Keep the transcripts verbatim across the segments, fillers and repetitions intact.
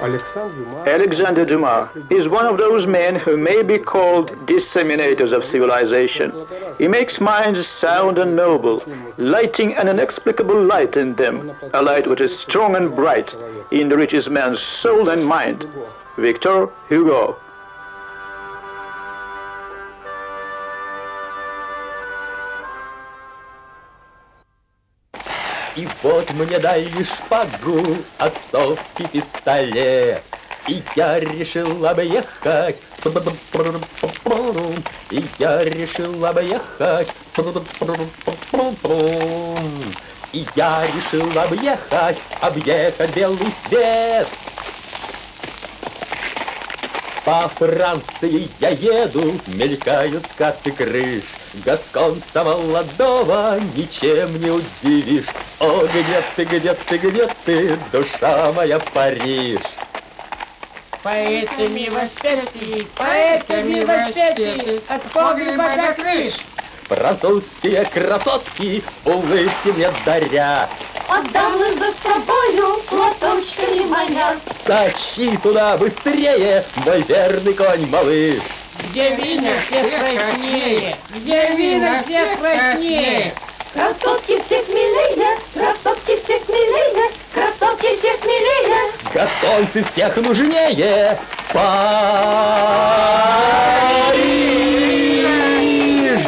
Alexandre Dumas is one of those men who may be called disseminators of civilization. He makes minds sound and noble, lighting an inexplicable light in them, a light which is strong and bright, enriches man's soul and mind. Victor Hugo. И вот мне дали шпагу, отцовский пистолет, и я решил объехать, и я решил объехать, и я решил объехать, объехать белый свет. По Франции я еду, мелькают скаты крыш, гасконца молодого ничем не удивишь. О, где ты, где ты, где ты, душа моя, Париж? Поэтами воспеты, поэтами воспеты, от погреба до крыш. Французские красотки улыбки мне дарят. Отдам мы за собою платочками манят. Скачи туда быстрее, мой верный конь малыш. Где вина всех краснее, где вина всех краснее. Красотки всех милее, красотки всех милее, красотки всех милее. Гасконцы всех нужнее. Париж!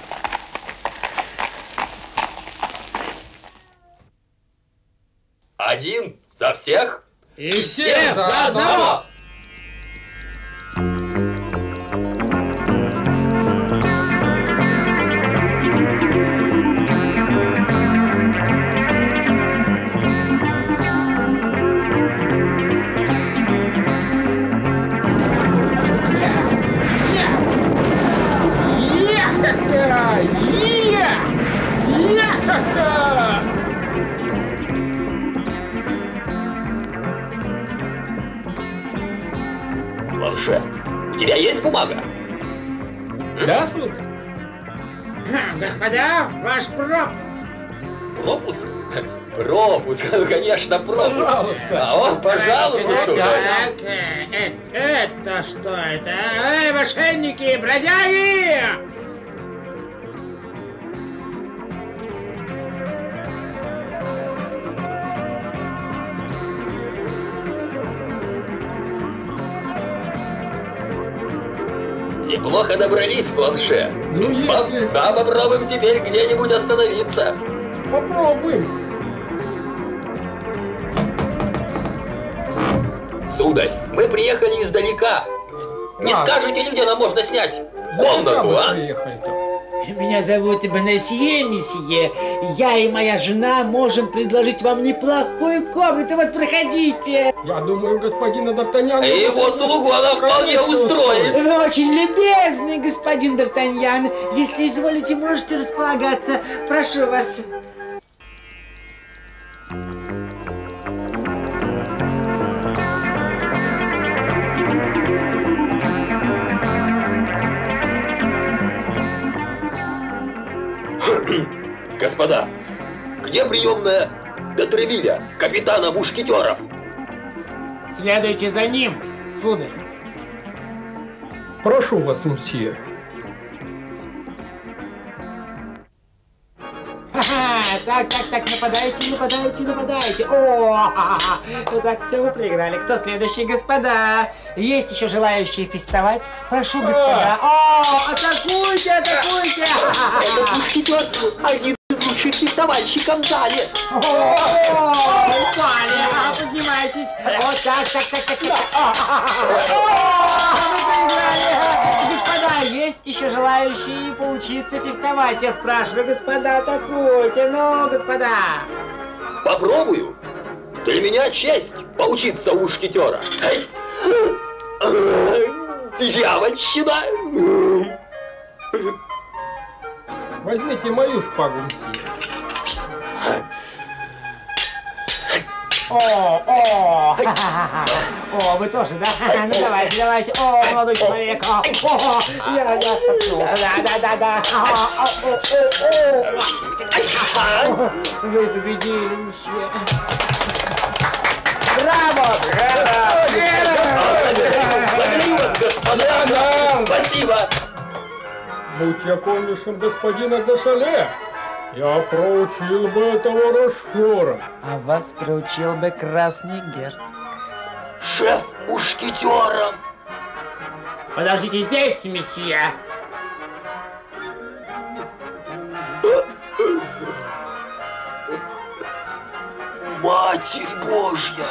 Один за всех и все за одного. Планше, у тебя есть бумага? Да, сударь. Господа, ваш пропуск. Пропуск? Пропуск, ну, конечно, пропуск. Пожалуйста. А о, пожалуйста, сударь. Так, э, э, это что это? Эй, мошенники, бродяги! Неплохо добрались, Планше. Ну, если... Да, попробуем теперь где-нибудь остановиться. Попробуем. Сударь, мы приехали издалека. Не скажете ли, где нам можно снять комнату, а? Меня зовут Бонасье, месье. Я и моя жена можем предложить вам неплохую комнату. Вот проходите. Я думаю, господина Д'Артаньяна... И его слугу она вполне устроит. Вы очень любезный, господин Д'Артаньян. Если изволите, можете располагаться. Прошу вас. Господа, где приемная де Тревилля, капитана мушкетеров? Следуйте за ним, сударь. Прошу вас, мсье. Так, так, так, нападайте, нападайте, нападайте. О, ну так, все, вы проиграли. Кто следующий, господа? Есть еще желающие фехтовать? Прошу, господа. О, атакуйте, атакуйте. Это мушкетер, один из лучших фехтовальщиков в зале. О, упали, поднимайтесь. Вот так, так, так, так, так. Вы проиграли. Господа, есть еще желающие поучиться фехтовать? Я спрашиваю, господа, атакуйте. Ну, господа. Попробую. Для меня честь поучиться у мушкетера. Дьявольщина. Возьмите мою шпагу, мсье. О, о, о, вы тоже, да? Ну давайте, давайте. О, молодой человек. О, о, я, я споткнулся, да, да, да, да. О, о, о, о. Вы победили, мсье. Браво! Благодарю вас, господа! Спасибо! Будь я конюшем господина де Шале, я проучил бы этого Рошфора. А вас проучил бы красный герцог. Шеф мушкетеров! Подождите здесь, месье. Матерь Божья!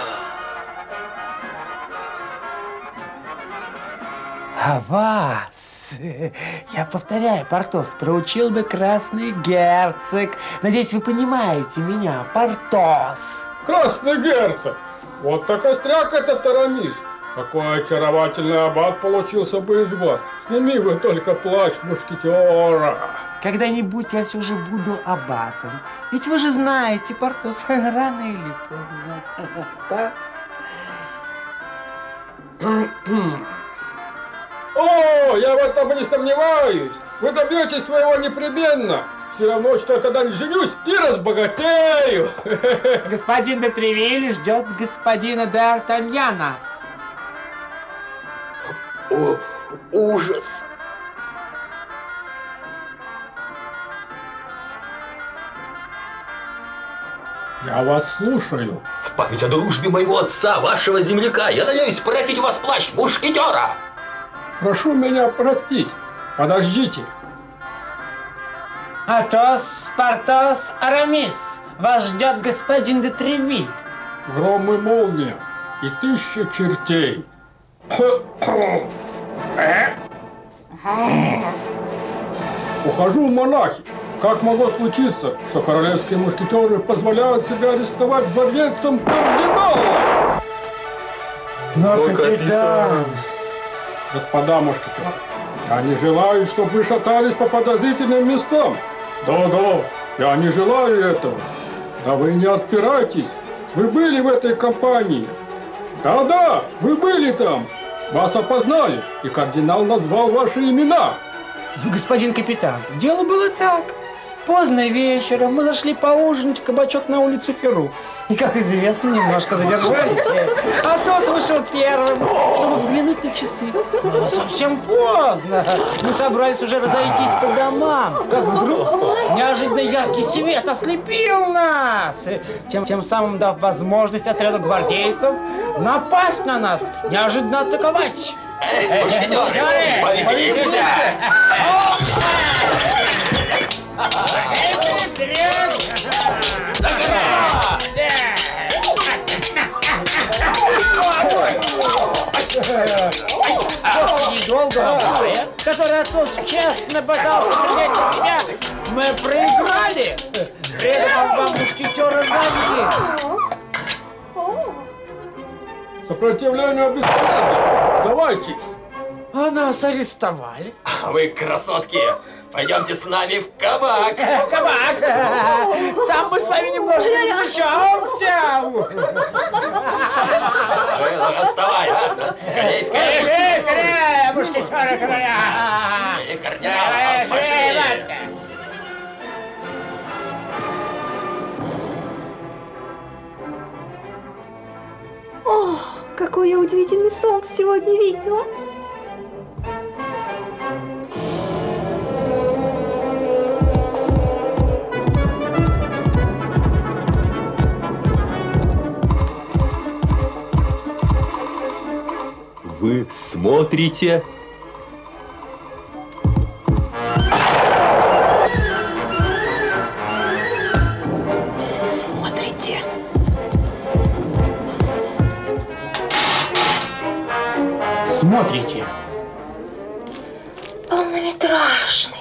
А вас, я повторяю, Портос, проучил бы красный герцог. Надеюсь, вы понимаете меня, Портос. Красный герцог! Вот так остряк этот Арамис! Какой очаровательный аббат получился бы из вас! Сними вы только плащ мушкетера! Когда-нибудь я все же буду аббатом. Ведь вы же знаете, Портос, рано или поздно. О, я в этом не сомневаюсь! Вы добьетесь своего непременно! Все равно, что я когда-нибудь женюсь и разбогатею! Господин де Тревиль ждет господина де Артаньяна. О, ужас! Я вас слушаю. В память о дружбе моего отца, вашего земляка, я надеюсь спросить у вас плащ мушкетера! Прошу меня простить. Подождите. Атос, Портос, Арамис, вас ждет господин де Тревиль. Гром и молния и тысяча чертей. Ухожу в монахи. Как могло случиться, что королевские мушкетеры позволяют себе арестовать дворецом кардинала? Но, Но, капитан... капитан... Господа мушкетеры, я не желаю, чтобы вы шатались по подозрительным местам. Да-да, я не желаю этого. Да вы не отпирайтесь. Вы были в этой компании. Да-да, вы были там. Вас опознали, и кардинал назвал ваши имена. Господин капитан, дело было так. Поздно вечером мы зашли поужинать в кабачок на улицу Феру. И, как известно, немножко задержались. Атос вышел первым, чтобы взглянуть на часы. Было совсем поздно. Мы собрались уже разойтись по домам. Как вдруг неожиданно яркий свет ослепил нас. Тем, тем самым дав возможность отряду гвардейцев напасть на нас, неожиданно атаковать. Эй, мушкетеры, повеселимся! После недолгого боя, который Атос честно пытался принять на себя, мы проиграли. Предав вам мушкетера ноги. Сопротивлению бесполезно. Сдавайтесь. А нас арестовали. Вы красотки! Пойдемте с нами в кабак! Кабак! Там мы с вами немножко возмущаемся. Вставай, а! Скорей, скорей! Скорее, скорее, мушкетеры короля! И кардинал, пошли! О, какой я удивительный сон сегодня видела. Вы смотрите? Смотрите. Смотрите. Полнометражный.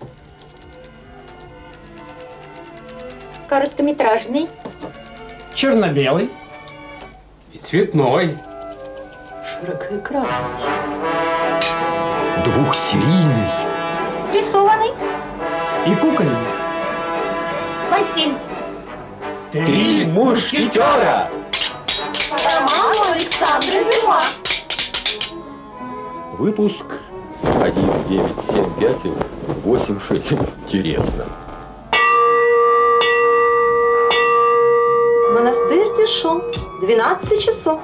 Короткометражный. Черно-белый. И цветной. Широкоэкранный. Двухсерийный. Рисованный. И кукольный. Мультфильм. Три мушкетера. Роман Александра Дюма. Выпуск один девять семь пять восемь шесть. Интересно. Монастырь Дюшон. двенадцать часов.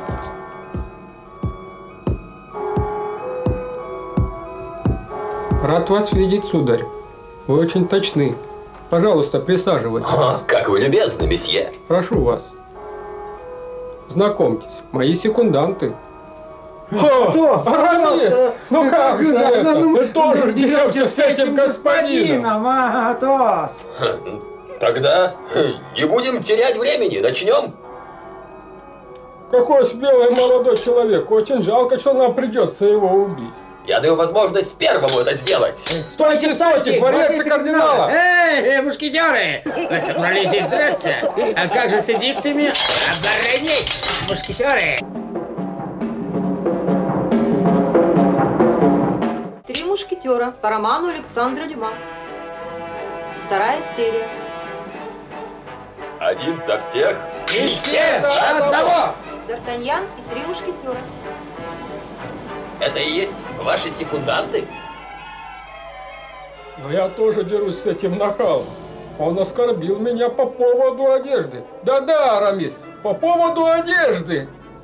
Рад вас видеть, сударь. Вы очень точны. Пожалуйста, присаживайтесь. О, как вы любезны, месье. Прошу вас. Знакомьтесь, мои секунданты. О, Атос, Арамис! Атос, Ну э, как же да, это? ну, ну, Ты тоже ну, дерешься с этим господином. а, Атос. Тогда не будем терять времени, начнем. Какой смелый молодой человек. Очень жалко, что нам придется его убить. Я даю возможность первому это сделать. Стойте, стойте, дворец кардинала! Эй, мушкетеры! Вы собрались здесь драться? А как же с эдиктами? Оборонить, мушкетеры! Три мушкетера по роману Александра Дюма. Вторая серия. Один за всех. И все за одного! Д'Артаньян и три мушкетера. Это и есть ваши секунданты? Но я тоже дерусь с этим нахалом. Он оскорбил меня по поводу одежды. Да-да, Арамис, по поводу одежды.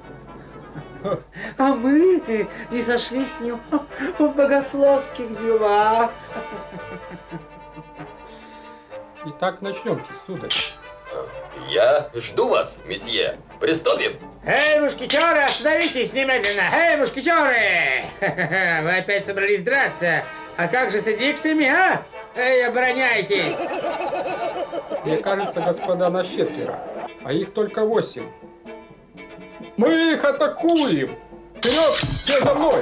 А мы не сошли с ним в богословских делах. Итак, начнемте, сударь. Я жду вас, месье. Приступим. Эй, мушкетеры, остановитесь немедленно! Эй, мушкетеры! Вы опять собрались драться? А как же с эдиктами, а? Эй, обороняйтесь! Мне кажется, господа, нас четверо, а их только восемь. Мы их атакуем! Вперед, все за мной!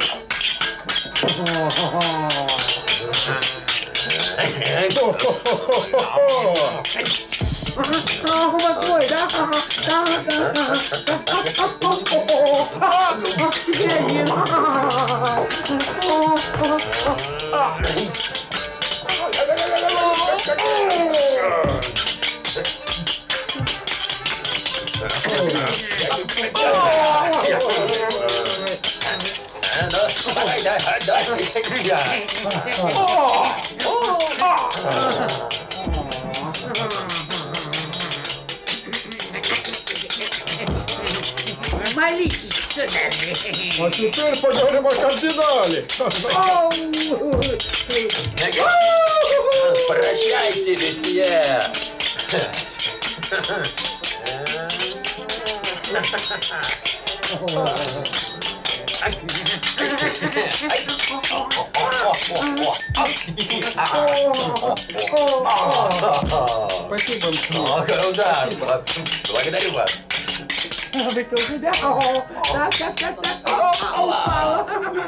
Ах, у вас бой, да? Да, да, да. Ах, теперь один. Давай, давай, давай. Молитесь, сударь. А теперь поговорим о кардинале. Прощайте, месье. Спасибо. Много удар. Благодарю вас. Вы тоже, да? Так, так, так, так. Упала.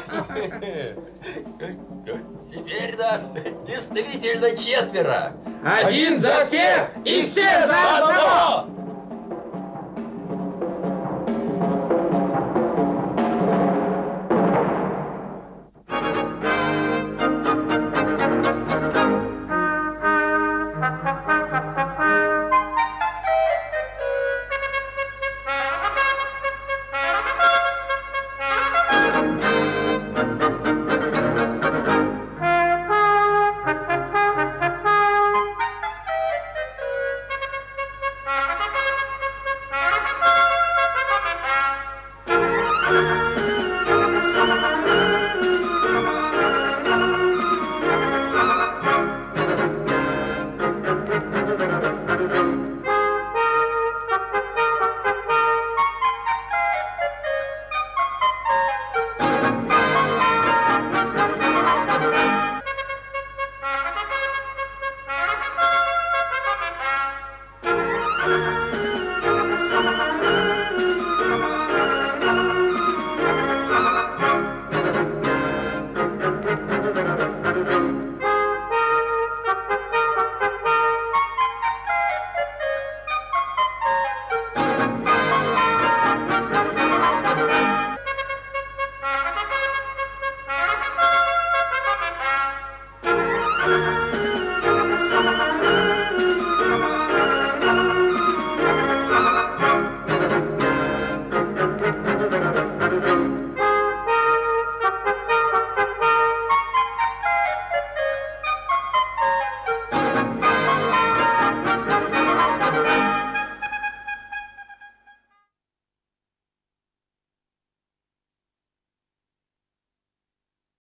Теперь нас действительно четверо. Один за всех и все за одного!